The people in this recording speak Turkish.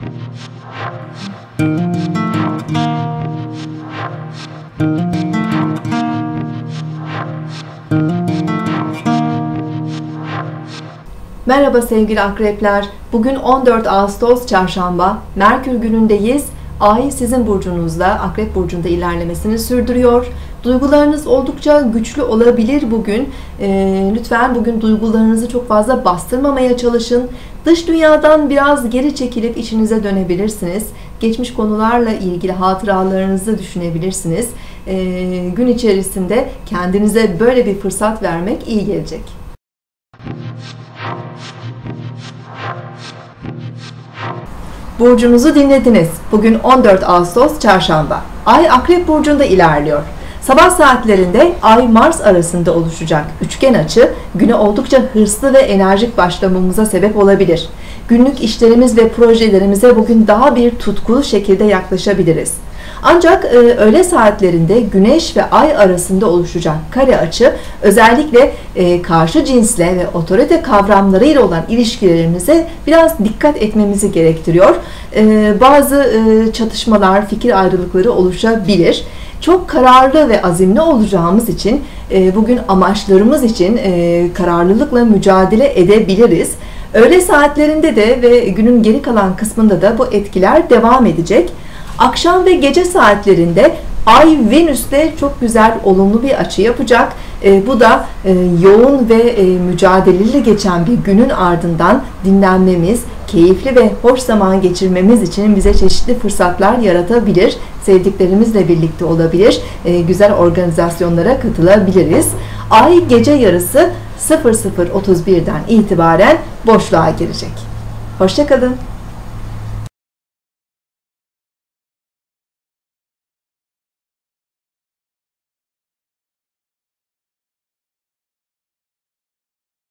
Merhaba sevgili akrepler. Bugün 14 Ağustos Çarşamba. Merkür günündeyiz. Ay sizin burcunuzda, Akrep burcunda ilerlemesini sürdürüyor. Duygularınız oldukça güçlü olabilir bugün. Lütfen bugün duygularınızı çok fazla bastırmamaya çalışın. Dış dünyadan biraz geri çekilip içinize dönebilirsiniz. Geçmiş konularla ilgili hatıralarınızı düşünebilirsiniz. Gün içerisinde kendinize böyle bir fırsat vermek iyi gelecek. Burcunuzu dinlediniz. Bugün 14 Ağustos Çarşamba. Ay Akrep burcunda ilerliyor. Sabah saatlerinde Ay-Mars arasında oluşacak üçgen açı güne oldukça hırslı ve enerjik başlamamıza sebep olabilir. Günlük işlerimiz ve projelerimize bugün daha bir tutkulu şekilde yaklaşabiliriz. Ancak öğle saatlerinde Güneş ve Ay arasında oluşacak kare açı özellikle karşı cinsle ve otorite kavramlarıyla olan ilişkilerimize biraz dikkat etmemizi gerektiriyor. Bazı çatışmalar, fikir ayrılıkları oluşabilir. Çok kararlı ve azimli olacağımız için bugün amaçlarımız için kararlılıkla mücadele edebiliriz. Öğle saatlerinde de ve günün geri kalan kısmında da bu etkiler devam edecek. Akşam ve gece saatlerinde Ay Venüs'te çok güzel olumlu bir açı yapacak. Bu da yoğun ve mücadeleli geçen bir günün ardından dinlenmemiz, keyifli ve hoş zaman geçirmemiz için bize çeşitli fırsatlar yaratabilir. Sevdiklerimizle birlikte olabilir. Güzel organizasyonlara katılabiliriz. Ay gece yarısı 00:31'den itibaren boşluğa girecek. Hoşça kalın.